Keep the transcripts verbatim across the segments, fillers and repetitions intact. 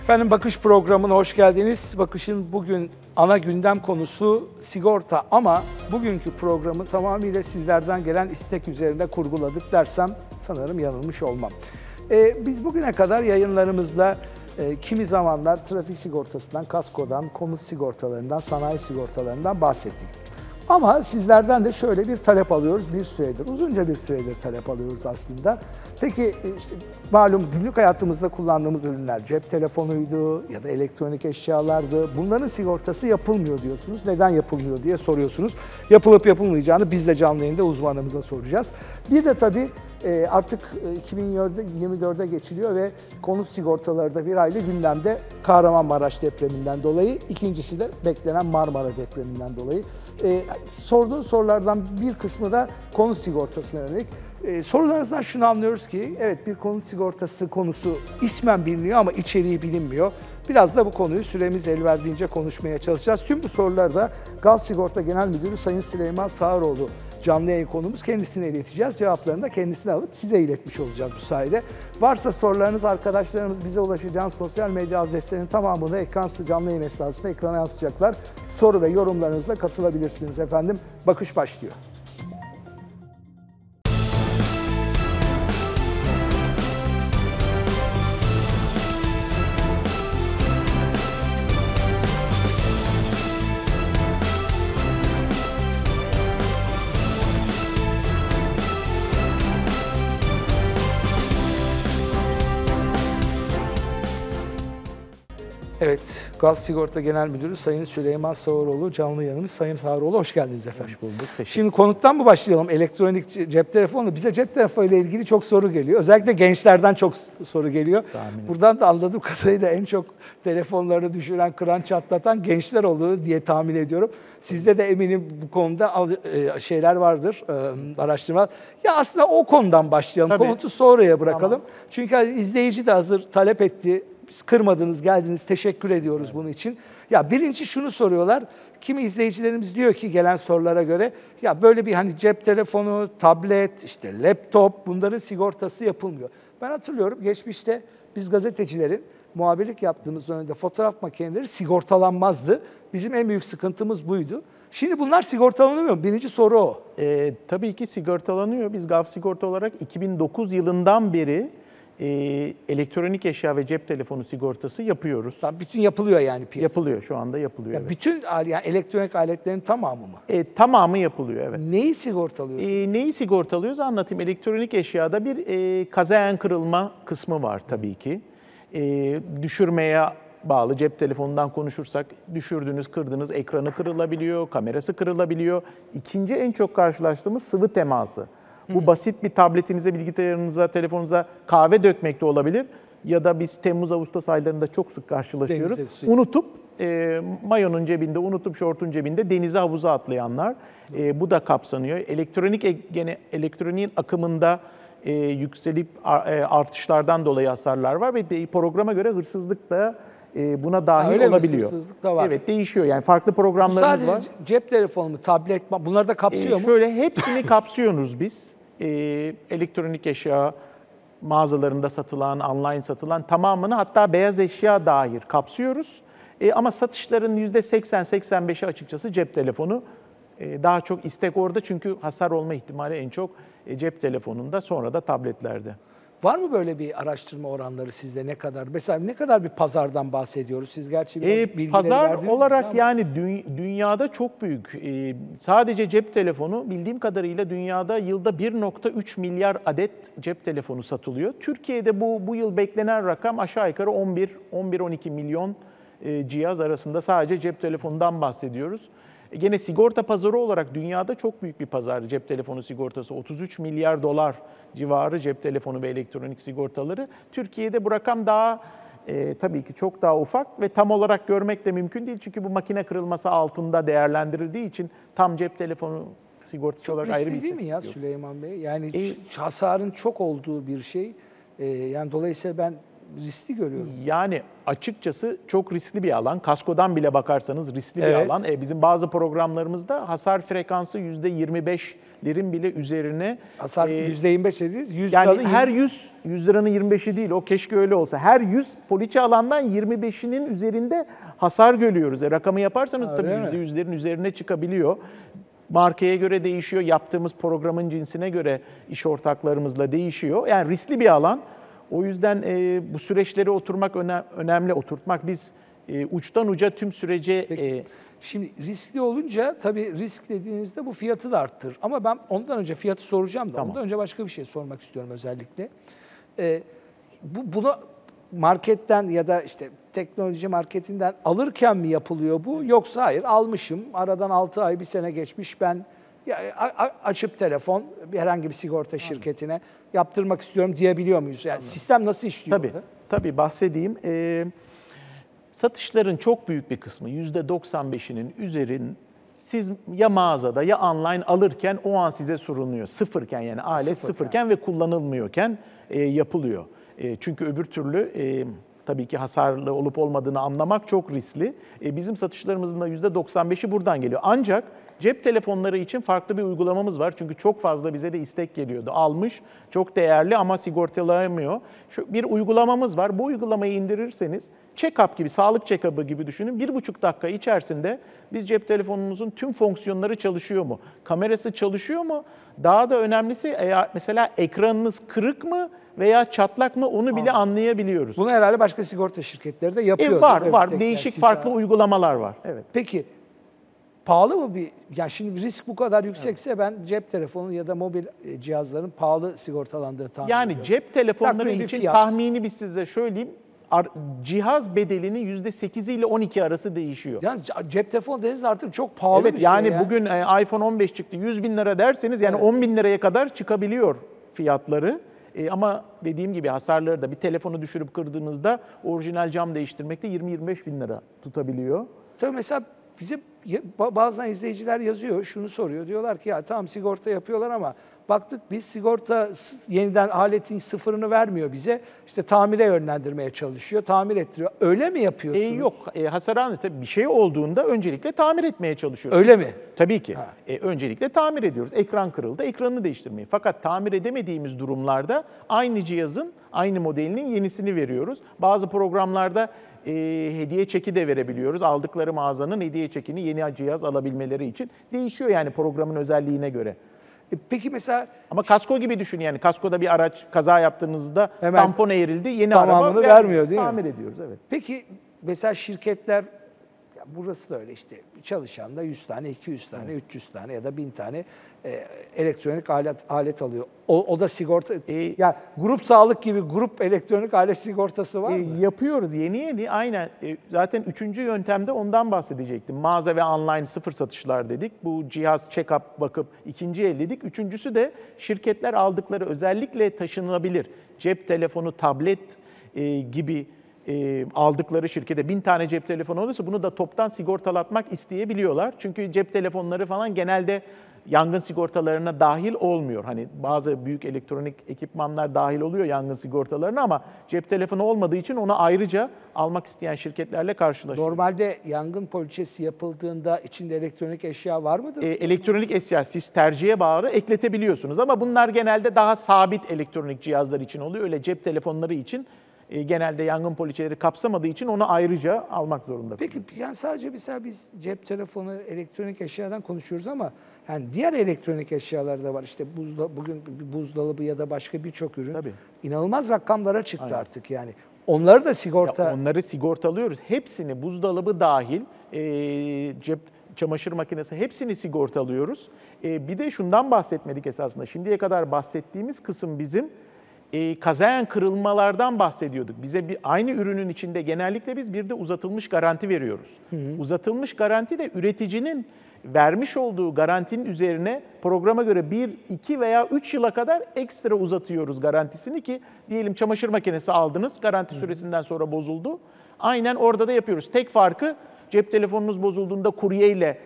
Efendim Bakış programına hoş geldiniz. Bakış'ın bugün ana gündem konusu sigorta ama bugünkü programı tamamıyla sizlerden gelen istek üzerinde kurguladık dersem sanırım yanılmış olmam. Ee, biz bugüne kadar yayınlarımızda e, kimi zamanlar trafik sigortasından, kaskodan, konut sigortalarından, sanayi sigortalarından bahsettik. Ama sizlerden de şöyle bir talep alıyoruz bir süredir, uzunca bir süredir talep alıyoruz aslında. Peki işte malum günlük hayatımızda kullandığımız ürünler cep telefonuydu ya da elektronik eşyalardı. Bunların sigortası yapılmıyor diyorsunuz. Neden yapılmıyor diye soruyorsunuz. Yapılıp yapılmayacağını biz de canlı yayında uzmanımıza soracağız. Bir de tabii artık iki bin yirmi dört'e geçiliyor ve konut sigortaları da bir aylık gündemde Kahramanmaraş depreminden dolayı. İkincisi de beklenen Marmara depreminden dolayı. Ee, sorduğun sorulardan bir kısmı da konut sigortasına yönelik. Ee, sorularınızdan şunu anlıyoruz ki, evet bir konut sigortası konusu ismen biliniyor ama içeriği bilinmiyor. Biraz da bu konuyu süremiz el verdiğince konuşmaya çalışacağız. Tüm bu soruları da Galp Sigorta Genel Müdürü Sayın Süleyman Sağıroğlu canlı yayın konumuz, kendisine ileteceğiz. Cevaplarını da kendisine alıp size iletmiş olacağız bu sayede. Varsa sorularınız, arkadaşlarımız bize ulaşacağınız sosyal medya adreslerinin tamamını ekran canlı yayın esnasında ekrana yansıtacaklar. Soru ve yorumlarınızla katılabilirsiniz efendim. Bakış başlıyor. Evet, Galp Sigorta Genel Müdürü Sayın Süleyman Sağıroğlu canlı yayınımız. Sayın Sağıroğlu hoş geldiniz efendim. Hoş bulduk. Şimdi konuttan mı başlayalım? Elektronik cep telefonu. Bize cep telefonu ile ilgili çok soru geliyor. Özellikle gençlerden çok soru geliyor. Tahmin Buradan da anladığım kadarıyla en çok telefonlarını düşüren, kıran, çatlatan gençler olduğunu diye tahmin ediyorum. Sizde de eminim bu konuda şeyler vardır, araştırma. Ya aslında o konudan başlayalım. Tabii. Konutu sonraya bırakalım. Tamam. Çünkü izleyici de hazır talep etti. Kırmadınız, geldiniz. Teşekkür ediyoruz evet. bunun için. Ya birinci şunu soruyorlar. Kimi izleyicilerimiz diyor ki gelen sorulara göre ya böyle bir hani cep telefonu, tablet, işte laptop bunların sigortası yapılmıyor. Ben hatırlıyorum geçmişte biz gazetecilerin muhabirlik yaptığımız dönemde fotoğraf makineleri sigortalanmazdı. Bizim en büyük sıkıntımız buydu. Şimdi bunlar sigortalanıyor mu? Birinci soru o. Ee, tabii ki sigortalanıyor. Biz Galp Sigorta olarak iki bin dokuz yılından beri E, elektronik eşya ve cep telefonu sigortası yapıyoruz. Tamam, bütün yapılıyor yani piyasada. Yapılıyor, şu anda yapılıyor. Ya evet. Bütün yani elektronik aletlerin tamamı mı? E, tamamı yapılıyor, evet. Neyi sigortalıyorsunuz? E, neyi sigortalıyoruz anlatayım. Elektronik eşyada bir e, kazayan kırılma kısmı var tabii ki. E, düşürmeye bağlı, cep telefonundan konuşursak düşürdünüz, kırdınız, ekranı kırılabiliyor, kamerası kırılabiliyor. İkinci en çok karşılaştığımız sıvı teması. Bu basit bir tabletinize, bilgisayarınıza, telefonunuza kahve dökmek de olabilir. Ya da biz Temmuz-Ağustos aylarında çok sık karşılaşıyoruz. Denize, unutup, e, mayonun cebinde, unutup şortun cebinde denize, havuza atlayanlar. E, bu da kapsanıyor. Elektronik gene elektroniğin akımında e, yükselip artışlardan dolayı hasarlar var ve programa göre hırsızlık da e, buna dahil ha, olabiliyor. Hırsızlık da var. Evet, değişiyor. Yani farklı programlarımız var. Sadece cep telefonu mu, tablet mi? Bunları da kapsıyor e, mu? Şöyle hepsini kapsıyoruz biz. E, elektronik eşya mağazalarında satılan, online satılan tamamını, hatta beyaz eşya dahil kapsıyoruz. E, ama satışların yüzde seksen seksen beşi açıkçası cep telefonu. E, daha çok istek orada çünkü hasar olma ihtimali en çok e, cep telefonunda, sonra da tabletlerde. Var mı böyle bir araştırma oranları sizde ne kadar? Mesela ne kadar bir pazardan bahsediyoruz? Siz gerçi biraz e, bilgileri pazar verdiniz olarak ama. yani dü- dünyada çok büyük. E, sadece cep telefonu bildiğim kadarıyla dünyada yılda bir nokta üç milyar adet cep telefonu satılıyor. Türkiye'de bu bu yıl beklenen rakam aşağı yukarı on bir on bir on iki milyon e, cihaz arasında, sadece cep telefonundan bahsediyoruz. E, gene sigorta pazarı olarak dünyada çok büyük bir pazar cep telefonu sigortası. otuz üç milyar dolar civarı cep telefonu ve elektronik sigortaları. Türkiye'de bu rakam daha e, tabii ki çok daha ufak ve tam olarak görmek de mümkün değil. Çünkü bu makine kırılması altında değerlendirildiği için tam cep telefonu sigortası çok olarak ayrı bir değil mi ya Süleyman Bey? Yani e, hasarın çok olduğu bir şey. Ee, yani dolayısıyla ben riskli görüyorum. Yani açıkçası çok riskli bir alan. Kaskodan bile bakarsanız riskli Evet. bir alan. E, bizim bazı programlarımızda hasar frekansı yüzde yirmi beşlerin bile üzerine. Hasar e, yüzde yirmi beş dediniz. yüz Yani liralı her yirmi- yüz, yüz liranın yirmi beşi değil, o keşke öyle olsa. Her yüz poliçe alandan yirmi beşinin üzerinde hasar görüyoruz. E, rakamı yaparsanız Öyle tabii mi? yüzde yüzlerin üzerine çıkabiliyor. Markaya göre değişiyor, yaptığımız programın cinsine göre iş ortaklarımızla değişiyor. Yani riskli bir alan. O yüzden e, bu süreçlere oturmak öne- önemli, oturtmak. Biz e, uçtan uca tüm sürece... Peki. e, Şimdi riskli olunca tabii risk dediğinizde bu fiyatı da arttırır. Ama ben ondan önce fiyatı soracağım da Tamam. ondan önce başka bir şey sormak istiyorum özellikle. Ee, bu bunu marketten ya da işte teknoloji marketinden alırken mi yapılıyor bu? Yoksa hayır almışım aradan altı ay bir sene geçmiş ben ya, a- a- açıp telefon bir herhangi bir sigorta şirketine yaptırmak istiyorum diyebiliyor muyuz? Yani sistem nasıl işliyor? Tabii, orada? tabii bahsedeyim. Ee, satışların çok büyük bir kısmı, yüzde doksan beşinin üzerin siz ya mağazada ya online alırken o an size soruluyor. Sıfırken yani alet Sıfırken. sıfırken ve kullanılmıyorken e, yapılıyor. E, çünkü öbür türlü e, tabii ki hasarlı olup olmadığını anlamak çok riskli. E, bizim satışlarımızın da yüzde doksan beşi buradan geliyor. Ancak cep telefonları için farklı bir uygulamamız var. Çünkü çok fazla bize de istek geliyordu. Almış, çok değerli ama sigortalayamıyor. Şu bir uygulamamız var. Bu uygulamayı indirirseniz check-up gibi, sağlık check-up'ı gibi düşünün. Bir buçuk dakika içerisinde biz cep telefonunuzun tüm fonksiyonları çalışıyor mu? Kamerası çalışıyor mu? Daha da önemlisi eğer mesela ekranınız kırık mı veya çatlak mı onu bile anlayabiliyoruz. Bunu herhalde başka sigorta şirketleri de yapıyor. E, var, Evet, var. tek- Değişik yani farklı siz- uygulamalar var. Evet. Peki pahalı mı bir, ya şimdi risk bu kadar yüksekse ben cep telefonu ya da mobil e, cihazların pahalı sigortalandığı tahmin Yani ediyorum. cep telefonları Takvim bir için fiyat. tahmini biz size söyleyeyim. Ar- cihaz bedelinin yüzde sekizi ile on iki arası değişiyor. Yani c- cep telefonu dediğiniz artık çok pahalı Evet bir şey yani ya. bugün e, iPhone on beş çıktı yüz bin lira derseniz yani Evet. on bin liraya kadar çıkabiliyor fiyatları. E, ama dediğim gibi hasarları da bir telefonu düşürüp kırdığınızda orijinal cam değiştirmekte yirmi yirmi beş bin lira tutabiliyor. Tabii mesela bize ya- ba- bazen izleyiciler yazıyor, şunu soruyor. Diyorlar ki ya tamam sigorta yapıyorlar ama baktık biz sigorta s- yeniden aletin sıfırını vermiyor bize. İşte tamire yönlendirmeye çalışıyor, tamir ettiriyor. Öyle mi E, yapıyorsunuz? yok e, hasarhane tabii bir şey olduğunda öncelikle tamir etmeye çalışıyoruz. Öyle mi? Tabii ki. E, öncelikle tamir ediyoruz. Ekran kırıldı, ekranını değiştirmeyi. Fakat tamir edemediğimiz durumlarda aynı cihazın, aynı modelinin yenisini veriyoruz. Bazı programlarda e, hediye çeki de verebiliyoruz. Aldıkları mağazanın hediye çekini yeni cihaz alabilmeleri için değişiyor yani programın özelliğine göre. E, peki mesela Ama kasko gibi düşün yani. Kaskoda bir araç kaza yaptığınızda Hemen tampon eğrildi, yeni tamamını araba vermiyor, değil mi? tamir ediyoruz. Evet. Peki mesela şirketler, ya burası da öyle işte çalışan da yüz tane, iki yüz tane, üç yüz tane ya da bin tane e, elektronik alet alet alıyor. O, o da sigorta. E, ya grup sağlık gibi grup elektronik alet sigortası var E, mı? yapıyoruz yeni yeni aynen. E, zaten üçüncü yöntemde ondan bahsedecektim. Mağaza ve online sıfır satışlar dedik. Bu cihaz check-up bakıp ikinci el dedik. Üçüncüsü de şirketler aldıkları özellikle taşınabilir cep telefonu, tablet e, gibi e, aldıkları şirkete bin tane cep telefonu olursa bunu da toptan sigortalatmak isteyebiliyorlar. Çünkü cep telefonları falan genelde yangın sigortalarına dahil olmuyor. Hani bazı büyük elektronik ekipmanlar dahil oluyor yangın sigortalarına ama cep telefonu olmadığı için onu ayrıca almak isteyen şirketlerle karşılaşıyoruz. Normalde yangın poliçesi yapıldığında içinde elektronik eşya var mıdır? E, elektronik eşya siz tercihe bağlı ekletebiliyorsunuz ama bunlar genelde daha sabit elektronik cihazlar için oluyor. Öyle cep telefonları için e, genelde yangın poliçeleri kapsamadığı için onu ayrıca almak zorunda. Peki yani sadece mesela biz cep telefonu, elektronik eşyadan konuşuyoruz ama yani diğer elektronik eşyalar da var. İşte buzda, bugün bir buzdolabı ya da başka birçok ürün Tabii. inanılmaz rakamlara çıktı artık yani. Onları da sigorta... Ya onları sigortalıyoruz. Hepsini buzdolabı dahil, e, cep çamaşır makinesi hepsini sigortalıyoruz. E, bir de şundan bahsetmedik esasında. Şimdiye kadar bahsettiğimiz kısım bizim e, kazayan kırılmalardan bahsediyorduk. Bize bir aynı ürünün içinde genellikle biz bir de uzatılmış garanti veriyoruz. Hı hı. Uzatılmış garanti de üreticinin vermiş olduğu garantinin üzerine programa göre bir, iki veya üç yıla kadar ekstra uzatıyoruz garantisini ki diyelim çamaşır makinesi aldınız, garanti süresinden sonra bozuldu. Aynen orada da yapıyoruz. Tek farkı cep telefonunuz bozulduğunda kuryeyle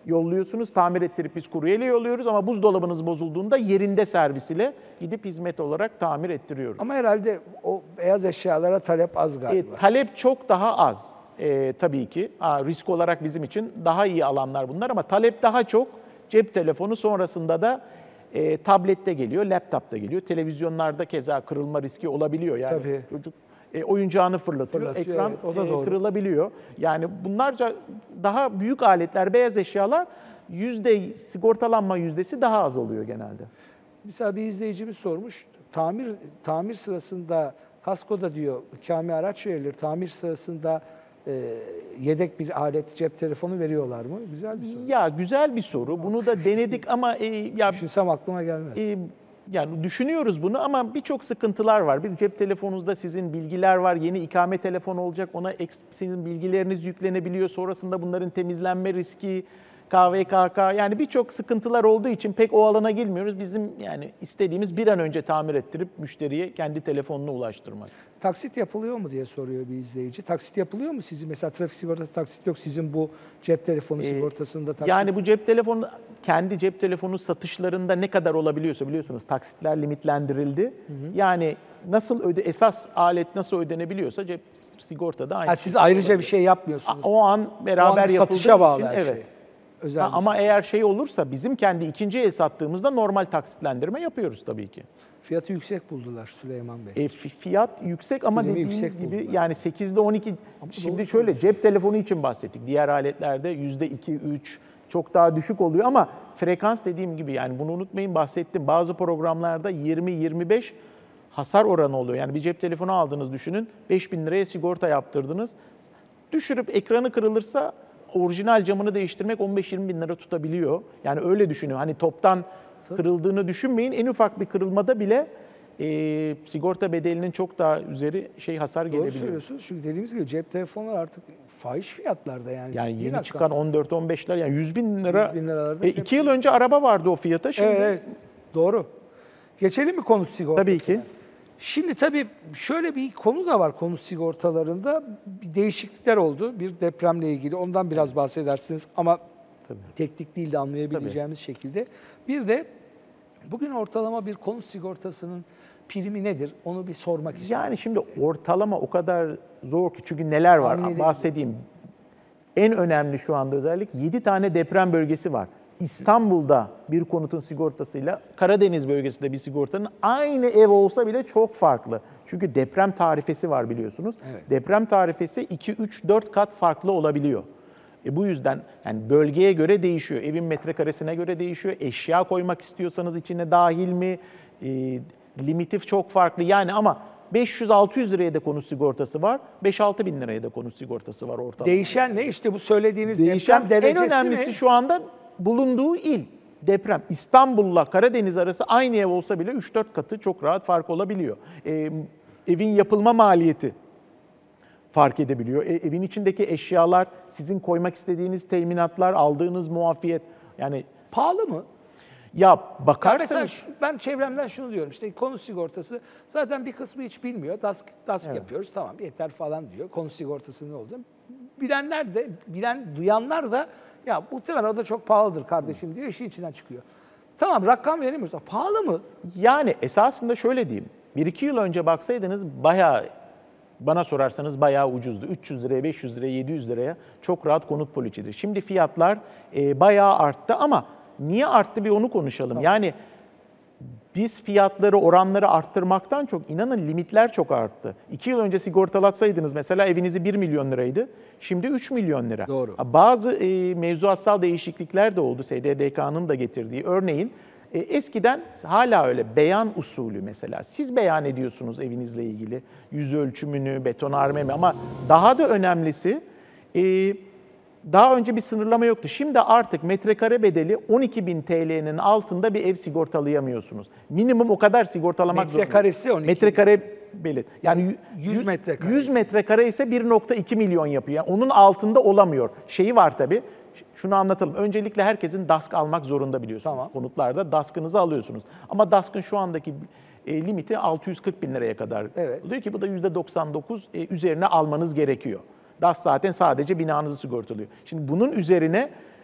yolluyorsunuz. Tamir ettirip biz kuryeyle yolluyoruz ama buzdolabınız bozulduğunda yerinde servis ile gidip hizmet olarak tamir ettiriyoruz. Ama herhalde o beyaz eşyalara talep az galiba. E, talep çok daha az e, tabii ki. Ha, risk olarak bizim için daha iyi alanlar bunlar ama talep daha çok. Cep telefonu sonrasında da e, tablette geliyor, laptopta geliyor. Televizyonlarda keza kırılma riski olabiliyor. Yani Tabii. çocuk e, oyuncağını fırlatıyor, Fırlatıyor, ekran evet, o da e, doğru. kırılabiliyor. Yani bunlarca daha büyük aletler, beyaz eşyalar yüzde sigortalanma yüzdesi daha az oluyor genelde. Mesela bir izleyicimiz sormuş. Tamir tamir sırasında kaskoda diyor ikame araç verilir. Tamir sırasında e, yedek bir alet cep telefonu veriyorlar mı? Güzel bir soru. Ya güzel bir soru. Bunu da denedik ama e, ya Düşünsem aklıma gelmez. e, yani düşünüyoruz bunu ama birçok sıkıntılar var. Bir cep telefonunuzda sizin bilgiler var. Yeni ikame telefonu olacak. Ona eks, sizin bilgileriniz yüklenebiliyor. Sonrasında bunların temizlenme riski, K V K K yani birçok sıkıntılar olduğu için pek o alana girmiyoruz. Bizim yani istediğimiz bir an önce tamir ettirip müşteriye kendi telefonuna ulaştırmak. Taksit yapılıyor mu diye soruyor bir izleyici. Taksit yapılıyor mu sizin? Mesela trafik sigortası taksit yok. Sizin bu cep telefonu sigortasında taksit. Yani bu cep telefonu, kendi cep telefonu satışlarında ne kadar olabiliyorsa biliyorsunuz taksitler limitlendirildi. Hı hı. Yani nasıl öde, esas alet nasıl ödenebiliyorsa cep sigortada aynı. Ha, siz ayrıca bir şey yapmıyorsunuz. O an beraber o an yapıldığı satışa bağlı için her evet. şey. Özel Ha, bir ama şey. eğer şey olursa bizim kendi ikinci el sattığımızda normal taksitlendirme yapıyoruz tabii ki. Fiyatı yüksek buldular Süleyman Bey. E, fiyat yüksek ama Primi dediğiniz yüksek gibi buldular. yani sekiz ile on iki Ama şimdi doğru şöyle cep telefonu için bahsettik. Diğer aletlerde yüzde iki üç çok daha düşük oluyor ama frekans dediğim gibi yani bunu unutmayın bahsettim. Bazı programlarda yirmi yirmi beş hasar oranı oluyor. Yani bir cep telefonu aldınız düşünün beş bin liraya sigorta yaptırdınız. Düşürüp ekranı kırılırsa orijinal camını değiştirmek on beş yirmi bin lira tutabiliyor. Yani öyle düşünün. Hani toptan kırıldığını düşünmeyin. En ufak bir kırılmada bile e, sigorta bedelinin çok daha üzeri şey hasar Doğru gelebiliyor. söylüyorsunuz. Çünkü dediğimiz gibi cep telefonları artık fahiş fiyatlarda yani. Yani ciddi yeni rakam. çıkan on dört on beşler yani yüz bin lira. yüz bin liralarda E, cep iki yıl önce araba vardı o fiyata. Şimdi Evet, evet. Doğru. Geçelim mi konut sigortasına? tabii ki. Şimdi tabii şöyle bir konu da var konut sigortalarında. Bir değişiklikler oldu. Bir depremle ilgili. Ondan biraz bahsedersiniz ama Tabii. teknik değil de anlayabileceğimiz şekilde. Bir de bugün ortalama bir konut sigortasının primi nedir? Onu bir sormak istiyorum. Yani şimdi ortalama o kadar zor ki çünkü neler var Tahmin bahsedeyim. En önemli şu anda özellik yedi tane deprem bölgesi var. İstanbul'da bir konutun sigortasıyla Karadeniz bölgesinde bir sigortanın aynı ev olsa bile çok farklı. Çünkü deprem tarifesi var biliyorsunuz. Evet. Deprem tarifesi iki üç dört kat farklı olabiliyor. E bu yüzden yani bölgeye göre değişiyor. Evin metrekaresine göre değişiyor. Eşya koymak istiyorsanız içine dahil mi? E, limiti çok farklı. Yani ama beş yüz altı yüz liraya da konut sigortası var. beş altı bin liraya da konut sigortası var ortalama. Değişen ne? İşte bu söylediğiniz Değişen deprem en derecesi önemlisi mi? şu anda bulunduğu il. Deprem. İstanbul'la Karadeniz arası aynı ev olsa bile üç dört katı çok rahat fark olabiliyor. E, evin yapılma maliyeti fark edebiliyor. E, evin içindeki eşyalar, sizin koymak istediğiniz teminatlar, aldığınız muafiyet. Yani Pahalı mı? ya Ya mesela bakarsanız şu- ben çevremden şunu diyorum işte konut sigortası zaten bir kısmı hiç bilmiyor. DASK, DASK Evet. yapıyoruz tamam yeter falan diyor. Konut sigortası ne oldu? Bilenler de, bilen, duyanlar da ya muhtemelen o da çok pahalıdır kardeşim diyor. İşin içinden çıkıyor. Tamam rakam veremiyoruz. Pahalı mı? yani esasında şöyle diyeyim. Bir iki yıl önce baksaydınız bayağı, bana sorarsanız bayağı ucuzdu. üç yüz liraya, beş yüz liraya, yedi yüz liraya çok rahat konut poliçidir. Şimdi fiyatlar e, bayağı arttı ama niye arttı bir onu konuşalım. Tamam. Yani biz fiyatları, oranları arttırmaktan çok inanın limitler çok arttı. iki yıl önce sigortalatsaydınız mesela evinizi bir milyon liraydı. Şimdi üç milyon lira. Doğru. Ha, bazı e, mevzuatsal değişiklikler de oldu. S D D K'nın da getirdiği. Örneğin e, eskiden hala öyle beyan usulü mesela. Siz beyan ediyorsunuz evinizle ilgili yüz ölçümünü, betonarme mi ama daha da önemlisi e, daha önce bir sınırlama yoktu. Şimdi artık metrekare bedeli on iki bin T L'nin altında bir ev sigortalayamıyorsunuz. Minimum o kadar sigortalamak zorunda. Metrekaresi on iki. Metrekare belir. Yani yüz metrekare. yüz metrekare ise bir nokta iki milyon yapıyor. Yani onun altında olamıyor. Şeyi var tabii. Şunu anlatalım. Öncelikle herkesin DASK almak zorunda biliyorsunuz. Tamam. Konutlarda DASK'ınızı alıyorsunuz. Ama DASK'ın şu andaki e, limiti altı yüz kırk bin liraya kadar. Evet. Diyor ki bu da yüzde doksan dokuz e, üzerine almanız gerekiyor. DASK zaten sadece binanızı sigortalıyor. Şimdi bunun üzerine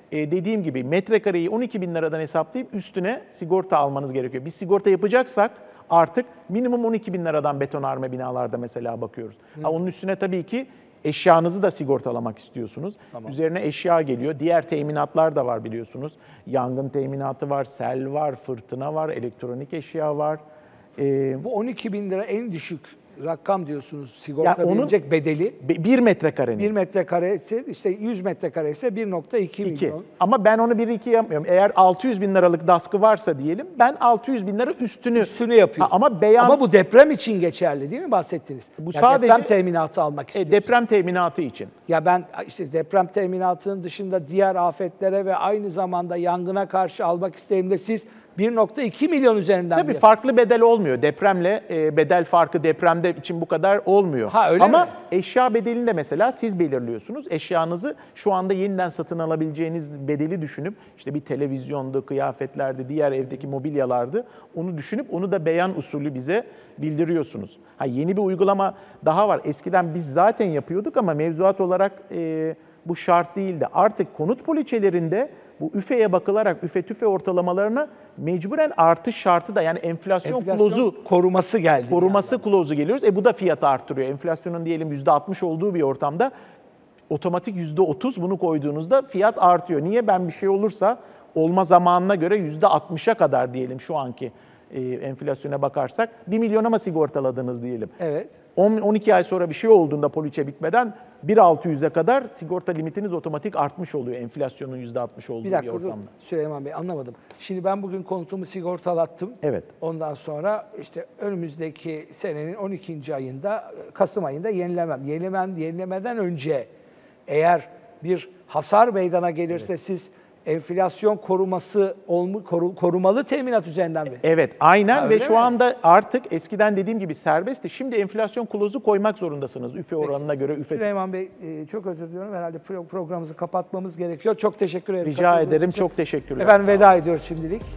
e, dediğim gibi metrekareyi on iki bin liradan hesaplayıp üstüne sigorta almanız gerekiyor. Biz sigorta yapacaksak artık minimum on iki bin liradan betonarme binalarda mesela bakıyoruz. Ha, onun üstüne tabii ki eşyanızı da sigortalamak istiyorsunuz. Tamam. Üzerine eşya geliyor. Diğer teminatlar da var biliyorsunuz. Yangın teminatı var, sel var, fırtına var, elektronik eşya var. Ee, Bu on iki bin lira en düşük rakam diyorsunuz sigorta verilecek bedeli. Bir metrekarenin. Bir metrekare ise işte yüz metrekare ise bir nokta iki milyon. Ama ben onu bir iki yapmıyorum. Eğer altı yüz bin liralık daskı varsa diyelim ben altı yüz bin lira üstünü. Üstünü yapıyorsun. Ha, ama beyan. Ama bu deprem için geçerli değil mi bahsettiniz? Bu yani sadece deprem teminatı almak istiyorsun. E, deprem teminatı için. Ya ben işte deprem teminatının dışında diğer afetlere ve aynı zamanda yangına karşı almak isteğimde siz bir nokta iki milyon üzerinden. Tabii farklı bedel olmuyor. Depremle e, bedel farkı depremde için bu kadar olmuyor. Ha, öyle Ama mi? eşya bedelini de mesela siz belirliyorsunuz. Eşyanızı şu anda yeniden satın alabileceğiniz bedeli düşünüp işte bir televizyondu, kıyafetlerdi, diğer evdeki mobilyalardı. Onu düşünüp onu da beyan usulü bize bildiriyorsunuz. Ha, yeni bir uygulama daha var. Eskiden biz zaten yapıyorduk ama mevzuat olarak e, bu şart değildi. Artık konut poliçelerinde bu üfeye bakılarak üfe tüfe ortalamalarına mecburen artış şartı da yani enflasyon, enflasyon klozu koruması geldi. Koruması klozu geliyoruz. E bu da fiyatı arttırıyor. Enflasyonun diyelim yüzde altmış olduğu bir ortamda otomatik yüzde otuz bunu koyduğunuzda fiyat artıyor. Niye? Ben bir şey olursa olma zamanına göre yüzde altmışa kadar diyelim şu anki e, enflasyona bakarsak bir milyona mı sigortaladınız diyelim. Evet. on on iki ay sonra bir şey olduğunda poliçe bitmeden bin altı yüze kadar sigorta limitiniz otomatik artmış oluyor enflasyonun yüzde altmış olduğu bir, bir, dakika, bir ortamda. Dur, Süleyman Bey anlamadım. Şimdi ben bugün konutumu sigortalattım. Evet. Ondan sonra işte önümüzdeki senenin on ikinci ayında, Kasım ayında yenilemem. Yenilemem, yenilemeden önce eğer bir hasar meydana gelirse evet. siz enflasyon koruması olmu, koru, korumalı teminat üzerinden mi? Evet, aynen ha, ve şu mi? anda artık eskiden dediğim gibi serbestti. Şimdi enflasyon klozu koymak zorundasınız üfe oranına göre. Üfe... Süleyman Bey çok özür diliyorum. Herhalde programımızı kapatmamız gerekiyor. Çok teşekkür ederim. Rica ederim. Çok teşekkürler. Efendim veda ediyoruz şimdilik.